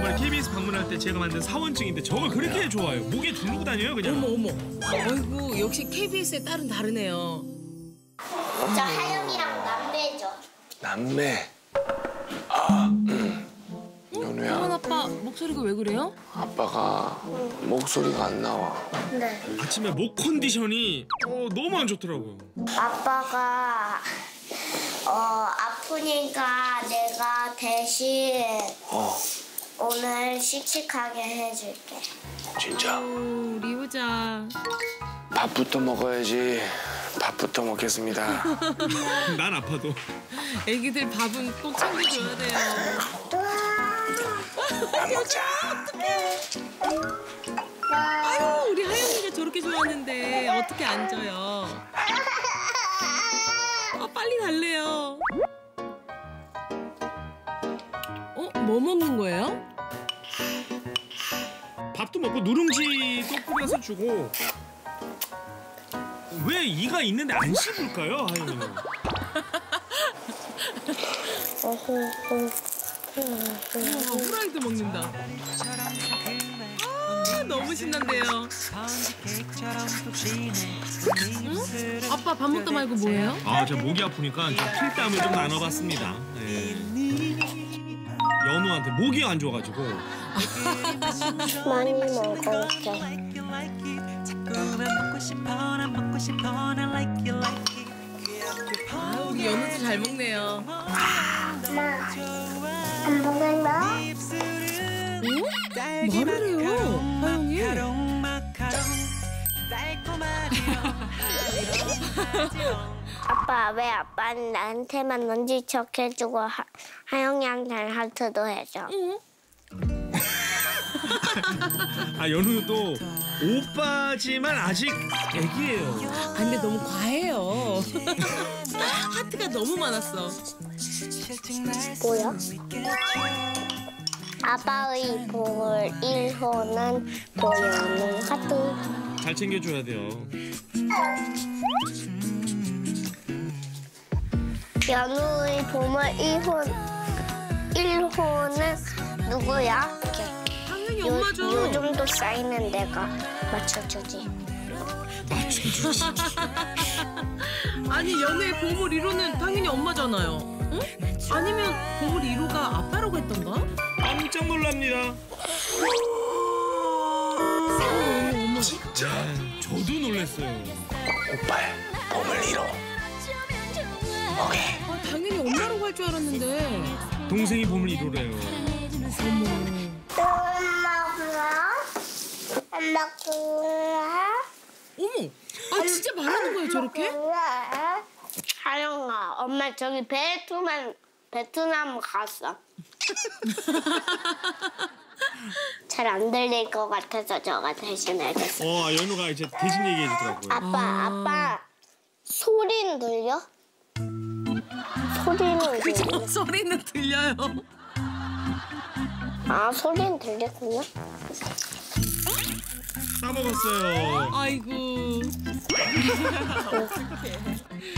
이번에 KBS 방문할 때 제가 만든 사원증인데 저걸 그렇게 좋아해요. 목에 두르고 다녀요 그냥. 어머. 아이고 역시 KBS의 딸은 다르네요. 저 하영이랑 남매죠. 남매. 연우야. 하원 아빠 목소리가 왜 그래요? 아빠가 목소리가 안 나와. 네. 아침에 목 컨디션이 너무 안 좋더라고요. 아빠가 아프니까 내가 대신 오늘 씩씩하게 해줄게. 진짜? 우리 효자. 밥부터 먹어야지. 밥부터 먹겠습니다. 난 아파도. 애기들 밥은 꼭 챙겨줘야 돼요. 밥 먹자. 아유 우리 하영이가 저렇게 좋아하는데 어떻게 안 줘요? 빨리 달래요. 뭐 먹는 거예요? 밥도 먹고 누룽지도 뿌려서 주고. 왜 이가 있는데 안 씹을까요, 하영이는? 후라이도 먹는다. 너무 신난데요. 응? 아빠 밥 먹다 말고 뭐해요? 저 목이 아프니까 필담을 좀 나눠봤습니다. 네. 연우한테 목이 안 좋아가지고. 많이 먹었어. 우리 연우도 잘 먹네요. 엄마, 안 먹을까? 말을 해요, 하영이. 아빠 왜 아빠는 나한테만 넌지척 해주고 하영이한테는 하트도 해줘? 응? 연우도 오빠지만 아직 애기예요. 근데 너무 과해요. 하트가 너무 많았어. 뭐야? 아빠의 보물 1호는 보여는 하트. 잘 챙겨줘야 돼요. 연우의 보물 1호는 누구야? 당연히 엄마죠. 요 정도 사인은 내가 맞춰주지. 아니 연우의 보물 1호는 당연히 엄마잖아요. 응? 아니면 보물 1호가 아빠라고 했던가? 깜짝 놀랍니다. 어머. 진짜. 저도 놀랐어요. 오빠의 보물 1호. 오케이. 당연히 엄마라고 할 줄 알았는데. 동생이 보물 1호래요. 어머. 엄마 어머. 진짜 말하는 거예요 저렇게? 하영아, 엄마 저기 베트남 갔어. 잘 안 들릴 것 같아서 저가 대신해줬어. 연우가 이제 대신 얘기해주더라고요. 아빠, 소리는 들려? 소리는 들려? 소리는 들려요. 소리는 들렸군요. 싸먹었어요. 아이고.